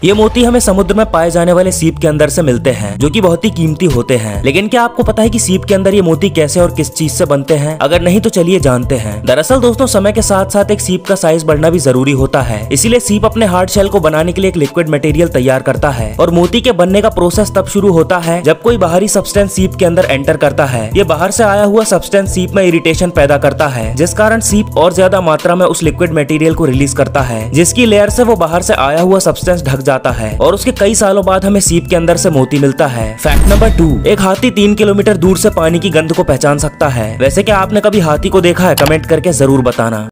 ये मोती हमें समुद्र में पाए जाने वाले सीप के अंदर से मिलते हैं, जो कि बहुत ही कीमती होते हैं। लेकिन क्या आपको पता है कि सीप के अंदर ये मोती कैसे और किस चीज से बनते हैं? अगर नहीं तो चलिए जानते हैं। दरअसल दोस्तों, समय के साथ साथ एक सीप का साइज बढ़ना भी जरूरी होता है, इसीलिए सीप अपने हार्ड शेल को बनाने के लिए एक लिक्विड मटेरियल तैयार करता है। और मोती के बनने का प्रोसेस तब शुरू होता है जब कोई बाहरी सब्सटेंस सीप के अंदर एंटर करता है। ये बाहर से आया हुआ सब्सटेंस सीप में इरिटेशन पैदा करता है, जिस कारण सीप और ज्यादा मात्रा में उस लिक्विड मटेरियल को रिलीज करता है, जिसकी लेयर से वो बाहर से आया हुआ सब्सटेंस ढक जाता है और उसके कई सालों बाद हमें सीप के अंदर से मोती मिलता है। फैक्ट नंबर 2, एक हाथी 3 किलोमीटर दूर से पानी की गंध को पहचान सकता है। वैसे क्या आपने कभी हाथी को देखा है? कमेंट करके जरूर बताना।